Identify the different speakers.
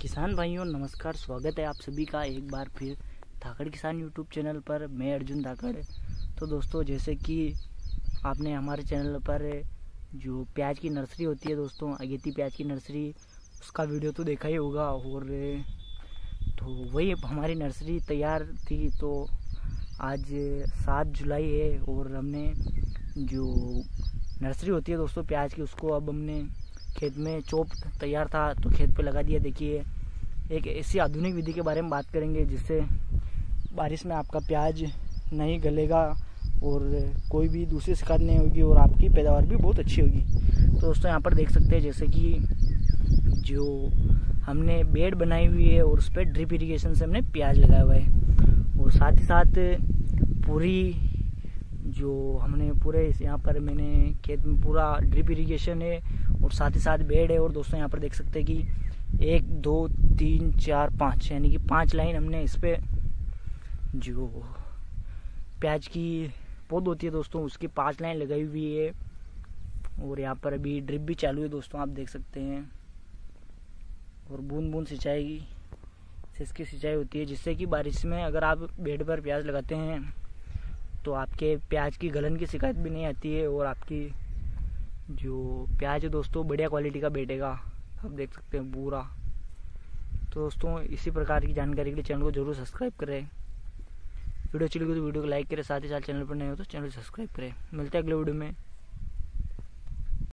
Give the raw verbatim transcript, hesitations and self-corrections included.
Speaker 1: किसान भाइयों नमस्कार, स्वागत है आप सभी का एक बार फिर धाकड़ किसान यूट्यूब चैनल पर। मैं अर्जुन धाकड़। तो दोस्तों, जैसे कि आपने हमारे चैनल पर जो प्याज की नर्सरी होती है दोस्तों, अगेती प्याज की नर्सरी, उसका वीडियो तो देखा ही होगा। और तो वही हमारी नर्सरी तैयार थी। तो आज सात जुलाई है और हमने जो नर्सरी होती है दोस्तों प्याज की, उसको अब हमने खेत में चोप तैयार था तो खेत पे लगा दिया। देखिए, एक ऐसी आधुनिक विधि के बारे में बात करेंगे जिससे बारिश में आपका प्याज नहीं गलेगा और कोई भी दूसरी शिकायत नहीं होगी और आपकी पैदावार भी बहुत अच्छी होगी। तो दोस्तों, यहाँ पर देख सकते हैं जैसे कि जो हमने बेड बनाई हुई है और उस पर ड्रिप इरीगेशन से हमने प्याज लगाया हुआ है। और साथ ही साथ पूरी जो हमने पूरे यहाँ पर मैंने खेत में पूरा ड्रिप इरीगेशन है और साथ ही साथ बेड है। और दोस्तों, यहाँ पर देख सकते हैं कि एक दो तीन चार पाँच यानी कि पांच लाइन हमने इस पे जो प्याज की पौध होती है दोस्तों उसकी पांच लाइन लगाई हुई है। और यहाँ पर अभी ड्रिप भी चालू है दोस्तों, आप देख सकते हैं। और बूंद बूंद सिंचाई से इसकी सिंचाई होती है, जिससे कि बारिश में अगर आप बेड पर प्याज लगाते हैं तो आपके प्याज की गलन की शिकायत भी नहीं आती है और आपकी जो प्याज है दोस्तों बढ़िया क्वालिटी का बैठेगा। आप देख सकते हैं पूरा। तो दोस्तों, इसी प्रकार की जानकारी के लिए चैनल को जरूर सब्सक्राइब करें। वीडियो अच्छी लगी तो वीडियो को लाइक करें, साथ ही साथ चैनल पर नए हो तो चैनल को सब्सक्राइब करें। मिलते हैं अगले वीडियो में।